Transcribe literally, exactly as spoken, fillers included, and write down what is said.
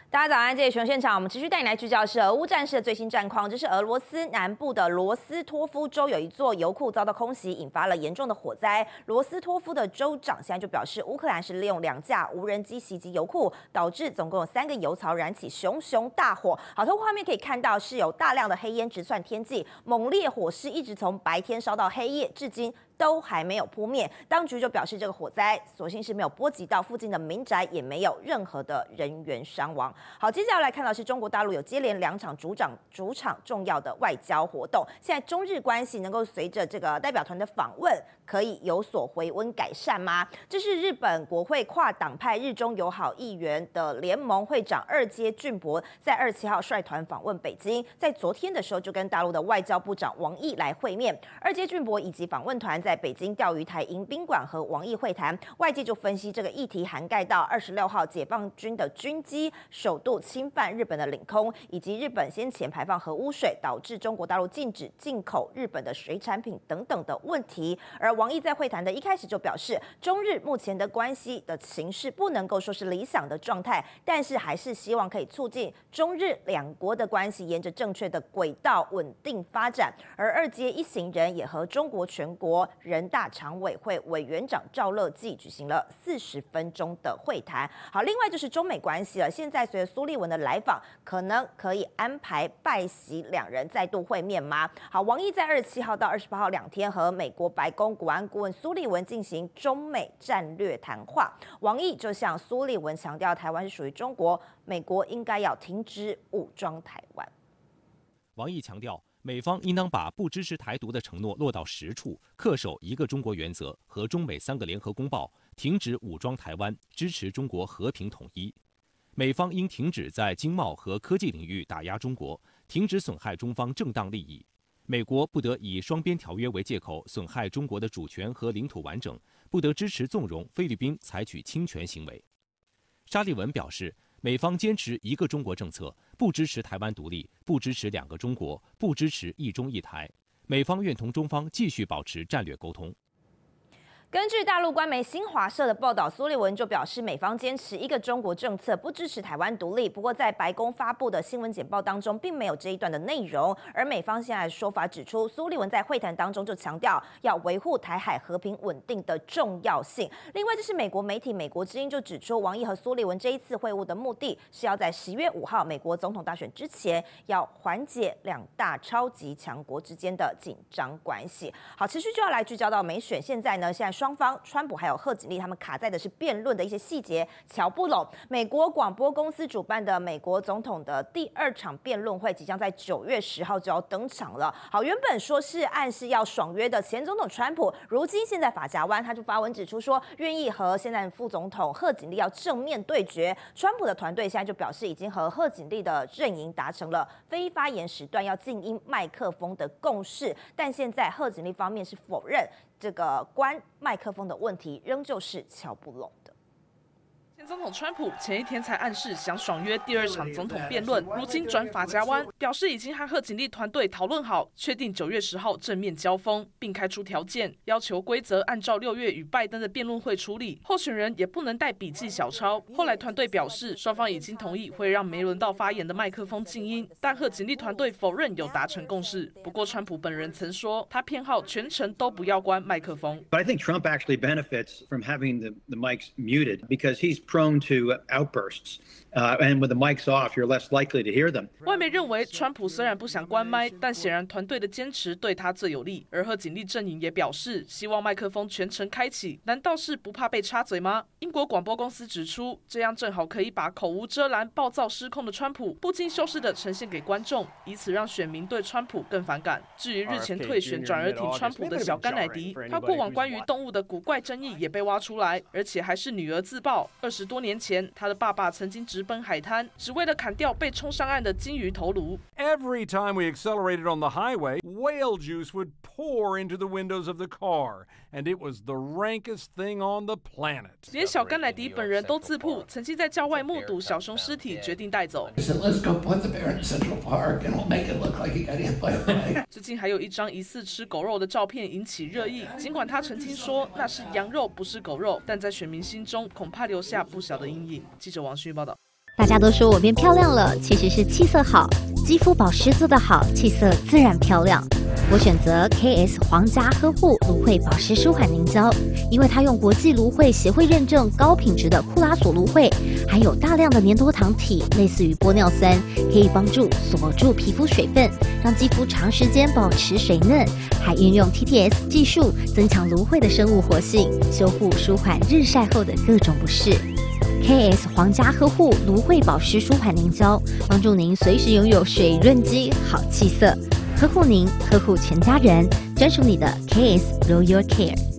大家早安，这里熊现场，我们持续带你来聚焦的是俄乌战事的最新战况。这是俄罗斯南部的罗斯托夫州有一座油库遭到空袭，引发了严重的火灾。罗斯托夫的州长现在就表示，乌克兰是利用两架无人机袭击油库，导致总共有三个油槽燃起熊熊大火。好，透过画面可以看到，是有大量的黑烟直窜天际，猛烈火势一直从白天烧到黑夜，至今都还没有扑灭。当局就表示，这个火灾所幸是没有波及到附近的民宅，也没有任何的人员伤亡。好，接下来来看到是中国大陆有接连两场主场主场重要的外交活动。现在中日关系能够随着这个代表团的访问，可以有所回温改善吗？这是日本国会跨党派日中友好议员的联盟会长二阶俊博在二十七号率团访问北京，在昨天的时候就跟大陆的外交部长王毅来会面。二阶俊博以及访问团在北京钓鱼台迎宾馆和王毅会谈，外界就分析这个议题涵盖到二十六号解放军的军机首度侵犯日本的领空，以及日本先前排放核污水，导致中国大陆禁止进口日本的水产品等等的问题。而王毅在会谈的一开始就表示，中日目前的关系的形势不能够说是理想的状态，但是还是希望可以促进中日两国的关系沿着正确的轨道稳定发展。而二阶一行人也和中国全国人大常委会委员长赵乐际举行了四十分钟的会谈。好，另外就是中美关系了，现在随着苏利文的来访，可能可以安排拜习两人再度会面吗？好，王毅在二十七号到二十八号两天和美国白宫国安顾问苏利文进行中美战略谈话。王毅就向苏利文强调，台湾是属于中国，美国应该要停止武装台湾。 王毅强调，美方应当把不支持台独的承诺落到实处，恪守一个中国原则和中美三个联合公报，停止武装台湾，支持中国和平统一。美方应停止在经贸和科技领域打压中国，停止损害中方正当利益。美国不得以双边条约为借口损害中国的主权和领土完整，不得支持纵容菲律宾采取侵权行为。沙利文表示，美方坚持一个中国政策，不支持台湾独立，不支持两个中国，不支持一中一台。美方愿同中方继续保持战略沟通。 根据大陆官媒新华社的报道，苏利文就表示，美方坚持一个中国政策，不支持台湾独立。不过，在白宫发布的新闻简报当中，并没有这一段的内容。而美方现在的说法指出，苏利文在会谈当中就强调要维护台海和平稳定的重要性。另外，这是美国媒体《美国之音》就指出，王毅和苏利文这一次会晤的目的是要在十月五号美国总统大选之前，要缓解两大超级强国之间的紧张关系。好，持续就要来聚焦到美选，现在呢，现在。双方川普还有贺锦丽他们卡在的是辩论的一些细节，瞧不拢。美国广播公司主办的美国总统的第二场辩论会即将在九月十号就要登场了。好，原本说是暗示要爽约的前总统川普，如今现在法夹湾，他就发文指出说，愿意和现在副总统贺锦丽要正面对决。川普的团队现在就表示，已经和贺锦丽的阵营达成了非发言时段要静音麦克风的共识，但现在贺锦丽方面是否认。这个关麦克风的问题仍旧是瞧不拢的。 前总统川普前一天才暗示想爽约第二场总统辩论，如今转法夹湾，表示已经和贺锦丽团队讨论好，确定九月十号正面交锋，并开出条件，要求规则按照六月与拜登的辩论会处理，候选人也不能带笔记小抄。后来团队表示，双方已经同意会让没轮到发言的麦克风静音，但贺锦丽团队否认有达成共识。不过川普本人曾说，他偏好全程都不要关麦克风。 But I think Trump actually benefits from having the, the mics muted because he's prone to outbursts. Uh, and with the mics off, you're less likely to hear them. 外媒认为，川普虽然不想关麦，但显然团队的坚持对他最有利。而贺锦丽阵营也表示，希望麦克风全程开启。难道是不怕被插嘴吗？英国广播公司指出，这样正好可以把口无遮拦、暴躁失控的川普不经修饰地呈现给观众，以此让选民对川普更反感。至于日前退选转而挺川普的小甘乃迪，他过往关于动物的古怪争议也被挖出来，而且还是女儿自曝，二十多年前他的爸爸曾经直奔海滩，只为了砍掉被冲上岸的金鱼头颅。 Every time we accelerated on the highway, whale juice would pour into the windows of the car, and it was the rankest thing on the planet. 连小甘乃迪本人都自曝，曾经在郊外目睹小熊尸体，决定带走。 He said, "Let's go put the bear in Central Park, and we'll make it look like he got hit by a bike." 最近还有一张疑似吃狗肉的照片引起热议，尽管他澄清说那是羊肉，不是狗肉，但在选民心中恐怕留下不小的阴影。记者王旭报道。 大家都说我变漂亮了，其实是气色好，肌肤保湿做得好，气色自然漂亮。我选择 K S 皇家呵护芦荟保湿舒缓凝胶，因为它用国际芦荟协会认证高品质的库拉索芦荟，含有大量的粘多糖体，类似于玻尿酸，可以帮助锁住皮肤水分，让肌肤长时间保持水嫩，还运用 T T S 技术增强芦荟的生物活性，修护舒缓日晒后的各种不适。K S 皇家呵护芦荟保湿舒缓凝胶，帮助您随时拥有水润肌、好气色，呵护您，呵护全家人，专属你的 K S Royal Care。